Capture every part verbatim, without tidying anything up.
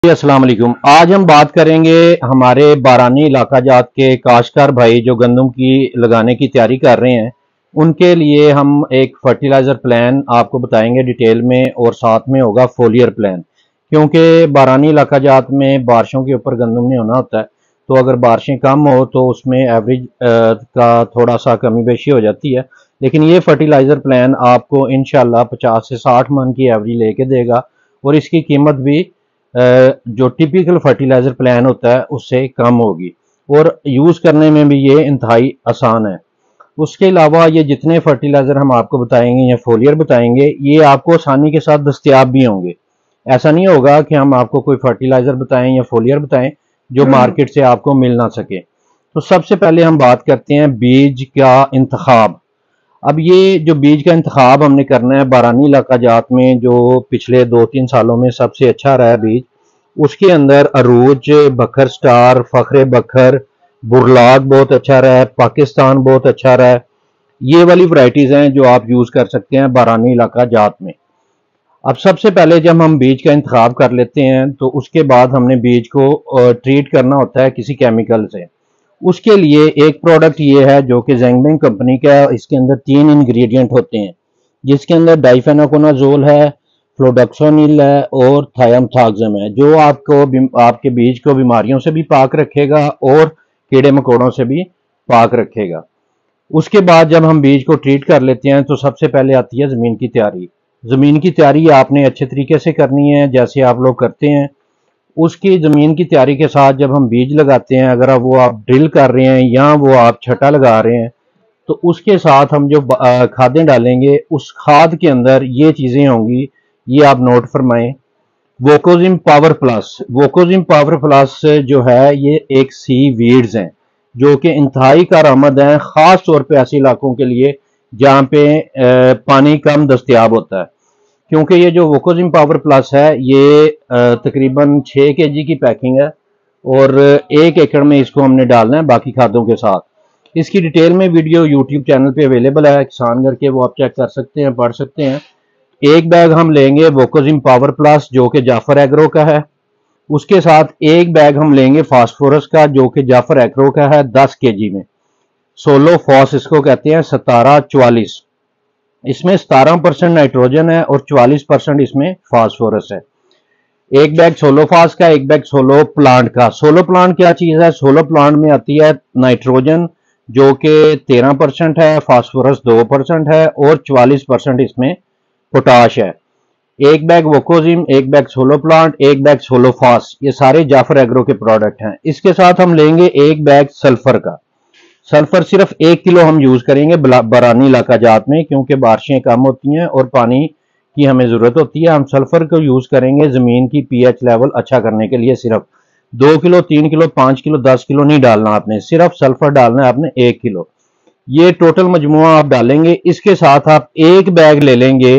जी, अस्सलाम वालेकुम। आज हम बात करेंगे हमारे बारानी इलाका जात के काश्तकार भाई जो गंदम की लगाने की तैयारी कर रहे हैं, उनके लिए हम एक फर्टिलाइज़र प्लान आपको बताएंगे डिटेल में, और साथ में होगा फोलियर प्लान। क्योंकि बारानी इलाका जात में बारिशों के ऊपर गंदम नहीं होना होता है, तो अगर बारिशें कम हो तो उसमें एवरेज का थोड़ा सा कमी बेशी हो जाती है। लेकिन ये फर्टिलाइज़र प्लान आपको इंशाल्लाह पचास से साठ मन की एवरेज लेके देगा, और इसकी कीमत भी जो टिपिकल फर्टिलाइज़र प्लान होता है उससे कम होगी, और यूज़ करने में भी ये इंतहाई आसान है। उसके अलावा ये जितने फर्टिलाइज़र हम आपको बताएंगे या फोलियर बताएंगे, ये आपको आसानी के साथ दस्तयाब भी होंगे। ऐसा नहीं होगा कि हम आपको कोई फर्टिलाइज़र बताएं या फोलियर बताएं जो मार्केट से आपको मिल ना सके। तो सबसे पहले हम बात करते हैं बीज का इंतखाब। अब ये जो बीज का इंतखाब हमने करना है बारानी इलाका जात में, जो पिछले दो तीन सालों में सबसे अच्छा रहा है बीज, उसके अंदर अरूज, बखर स्टार, फखरे बखर, बुरलाग बहुत अच्छा रहा है, पाकिस्तान बहुत अच्छा रहा है। ये वाली वैरायटीज़ हैं जो आप यूज़ कर सकते हैं बारानी इलाका जात में। अब सबसे पहले जब हम बीज का इंतखाब कर लेते हैं तो उसके बाद हमने बीज को ट्रीट करना होता है किसी केमिकल से। उसके लिए एक प्रोडक्ट ये है जो कि ज़ेंगमेंग कंपनी का है। इसके अंदर तीन इंग्रेडिएंट होते हैं, जिसके अंदर डाइफेनाकोनाजोल है, फ्लोडक्सोनिल है और थायमथाक्सम है, जो आपको आपके बीज को बीमारियों से भी पाक रखेगा और कीड़े मकोड़ों से भी पाक रखेगा। उसके बाद जब हम बीज को ट्रीट कर लेते हैं तो सबसे पहले आती है ज़मीन की तैयारी। ज़मीन की तैयारी आपने अच्छे तरीके से करनी है, जैसे आप लोग करते हैं। उसकी ज़मीन की तैयारी के साथ जब हम बीज लगाते हैं, अगर वो आप ड्रिल कर रहे हैं या वो आप छटा लगा रहे हैं, तो उसके साथ हम जो खादें डालेंगे, उस खाद के अंदर ये चीज़ें होंगी, ये आप नोट फरमाएं। वोकोजिम पावर प्लस, वोकोजिम पावर प्लस जो है ये एक सी वीड्स हैं जो कि इंतहाई कारआमद हैं, ख़ास तौर पे ऐसे इलाकों के लिए जहाँ पे पानी कम दस्तयाब होता है। क्योंकि ये जो वोकोजिम पावर प्लस है ये तकरीबन छः के जी की पैकिंग है, और एक एकड़ में इसको हमने डालना है बाकी खादों के साथ। इसकी डिटेल में वीडियो यूट्यूब चैनल पे अवेलेबल है, किसान करके वो आप चेक कर सकते हैं, पढ़ सकते हैं। एक बैग हम लेंगे वोकोजिम पावर प्लस जो कि जाफर एग्रो का है। उसके साथ एक बैग हम लेंगे फास्फोरस का जो कि जाफर एग्रो का है, दस के जी में। सोलो फॉस इसको कहते हैं, सतारह चवालीस। इसमें सतारह परसेंट नाइट्रोजन है और चवालीस परसेंट इसमें फास्फोरस है। एक बैग सोलो फास का, एक बैग सोलो प्लांट का। सोलो प्लांट क्या चीज़ है? सोलो प्लांट में आती है नाइट्रोजन जो कि तेरह परसेंट है, फास्फोरस दो परसेंट है और चवालीस परसेंट इसमें पोटाश है। एक बैग वोकोजिम, एक बैग सोलो प्लांट, एक बैग सोलो फास, ये सारे जाफर एग्रो के प्रोडक्ट हैं। इसके साथ हम लेंगे एक बैग सल्फर का। सल्फर सिर्फ एक किलो हम यूज करेंगे बारानी इलाका जात में, क्योंकि बारिशें कम होती हैं और पानी की हमें जरूरत होती है। हम सल्फर को यूज करेंगे जमीन की पीएच लेवल अच्छा करने के लिए। सिर्फ दो किलो, तीन किलो, पांच किलो, दस किलो नहीं डालना आपने, सिर्फ सल्फर डालना है आपने एक किलो। ये टोटल मजमुआ आप डालेंगे। इसके साथ आप एक बैग ले लेंगे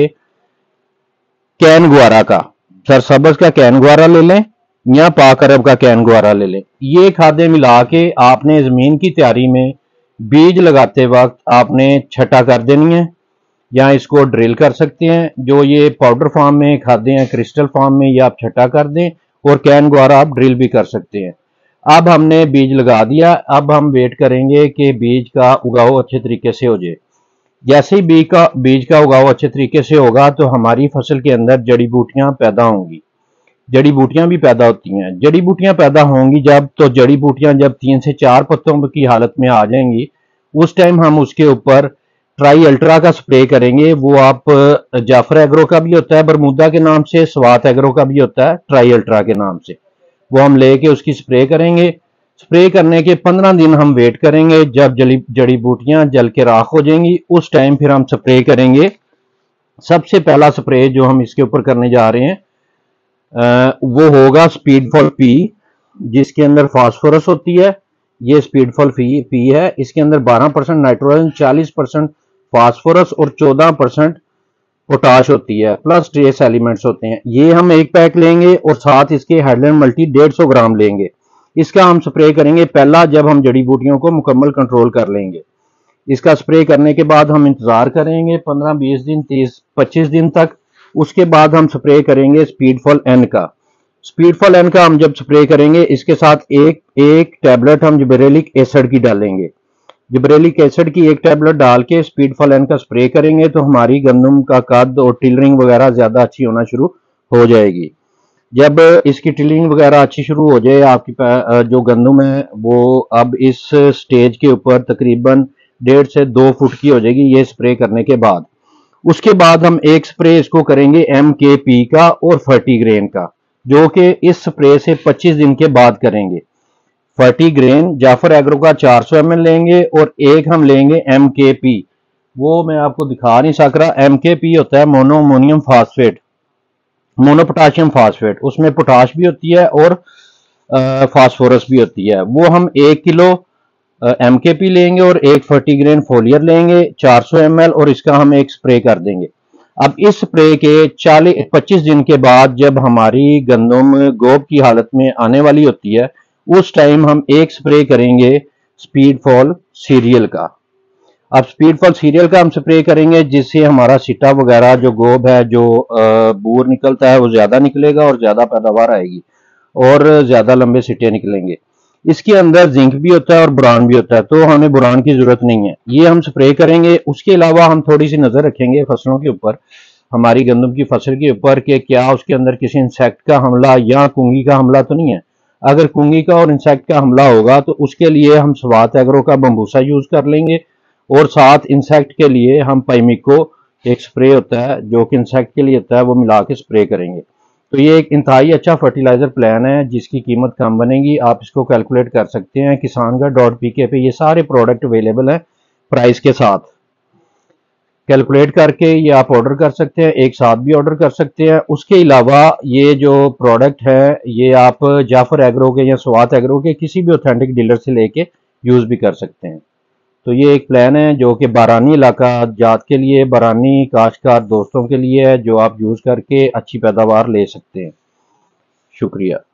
कैन गुआरा का, सरसब्ज का कैन गुआरा ले लें या पाक अरब का कैन गुआरा ले लें। ये खादें मिला के आपने जमीन की तैयारी में बीज लगाते वक्त आपने छटा कर देनी है, या इसको ड्रिल कर सकते हैं। जो ये पाउडर फॉर्म में खादें हैं, क्रिस्टल फॉर्म में, ये आप छटा कर दें, और कैन गुआरा आप ड्रिल भी कर सकते हैं। अब हमने बीज लगा दिया, अब हम वेट करेंगे कि बीज का उगाव अच्छे तरीके से हो जाए। जैसे ही बीज का बीज का उगाव अच्छे तरीके से होगा तो हमारी फसल के अंदर जड़ी बूटियां पैदा होंगी। जड़ी बूटियां भी पैदा होती हैं। जड़ी बूटियां पैदा होंगी जब, तो जड़ी बूटियां जब तीन से चार पत्तों की हालत में आ जाएंगी, उस टाइम हम उसके ऊपर ट्राई अल्ट्रा का स्प्रे करेंगे। वो आप जाफर एग्रो का भी होता है बरमूदा के नाम से, स्वात एग्रो का भी होता है ट्राई अल्ट्रा के नाम से। वो हम लेके उसकी स्प्रे करेंगे। स्प्रे करने के पंद्रह दिन हम वेट करेंगे। जब जड़ी जड़ी बूटियां जल के राख हो जाएंगी, उस टाइम फिर हम स्प्रे करेंगे। सबसे पहला स्प्रे जो हम इसके ऊपर करने जा रहे हैं आ, वो होगा स्पीडफॉल पी, जिसके अंदर फास्फोरस होती है। ये स्पीडफॉल पी पी है। इसके अंदर बारह परसेंट नाइट्रोजन, चालीस परसेंट फास्फोरस और चौदह परसेंट पोटाश होती है, प्लस ट्रेस एलिमेंट्स होते हैं। ये हम एक पैक लेंगे और साथ इसके हेडलैंड मल्टी डेढ़ सौ ग्राम लेंगे। इसका हम स्प्रे करेंगे पहला जब हम जड़ी बूटियों को मुकम्मल कंट्रोल कर लेंगे। इसका स्प्रे करने के बाद हम इंतजार करेंगे पंद्रह बीस दिन, तीस पच्चीस दिन तक। उसके बाद हम स्प्रे करेंगे स्पीडफॉल एन का। स्पीड फॉल एन का हम जब स्प्रे करेंगे इसके साथ एक एक टैबलेट हम जिब्रेलिक एसिड की डालेंगे। जिब्रेलिक एसिड की एक टैबलेट डाल के स्पीड फॉल एन का स्प्रे करेंगे तो हमारी गंदम का कद और टिलरिंग वगैरह ज़्यादा अच्छी होना शुरू हो जाएगी। जब इसकी टिलिंग वगैरह अच्छी शुरू हो जाए, आपकी जो गंदम है वो अब इस स्टेज के ऊपर तकरीबन डेढ़ से दो फुट की हो जाएगी ये स्प्रे करने के बाद। उसके बाद हम एक स्प्रे इसको करेंगे एम के पी का और फर्टीग्रेन का, जो कि इस स्प्रे से पच्चीस दिन के बाद करेंगे। फर्टीग्रेन जाफर एग्रो का चार सौ एम एल लेंगे और एक हम लेंगे एम के पी, वो मैं आपको दिखा नहीं सक रहा। एम के पी होता है mono ammonium phosphate, mono potassium phosphate, उसमें पोटाश भी होती है और फास्फोरस भी होती है। वो हम एक किलो एम के पी लेंगे और एक फर्टीग्रेन फोलियर लेंगे चार सौ एम एल और इसका हम एक स्प्रे कर देंगे। अब इस स्प्रे के चालीस पच्चीस दिन के बाद जब हमारी गंदम गोब की हालत में आने वाली होती है उस टाइम हम एक स्प्रे करेंगे स्पीड फॉल सीरियल का। अब स्पीड फॉल सीरियल का हम स्प्रे करेंगे जिससे हमारा सिटा वगैरह जो गोब है जो बूर निकलता है वो ज्यादा निकलेगा और ज्यादा पैदावार आएगी और ज्यादा लंबे सिटे निकलेंगे। इसके अंदर जिंक भी होता है और बोरान भी होता है, तो हमें बोरान की जरूरत नहीं है, ये हम स्प्रे करेंगे। उसके अलावा हम थोड़ी सी नजर रखेंगे फसलों के ऊपर, हमारी गंदम की फसल के ऊपर, कि क्या उसके अंदर किसी इंसेक्ट का हमला या कुंगी का हमला तो नहीं है। अगर कुंगी का और इंसेक्ट का हमला होगा तो उसके लिए हम स्वात एग्रो का बम्बूसा यूज कर लेंगे और साथ इंसेक्ट के लिए हम पाइमिको एक स्प्रे होता है जो कि इंसेक्ट के लिए होता है वो मिला के स्प्रे करेंगे। तो ये एक इंतहाई अच्छा फर्टिलाइजर प्लान है जिसकी कीमत कम बनेगी, आप इसको कैलकुलेट कर सकते हैं। किसानगढ़ डॉट पी के पे ये सारे प्रोडक्ट अवेलेबल हैं प्राइस के साथ, कैलकुलेट करके ये आप ऑर्डर कर सकते हैं, एक साथ भी ऑर्डर कर सकते हैं। उसके अलावा ये जो प्रोडक्ट है ये आप जाफर एग्रो के या स्वात एग्रो के किसी भी ऑथेंटिक डीलर से लेके यूज भी कर सकते हैं। तो ये एक प्लान है जो कि बारानी इलाका जात के लिए, बारानी काश्तकार दोस्तों के लिए है, जो आप यूज करके अच्छी पैदावार ले सकते हैं। शुक्रिया।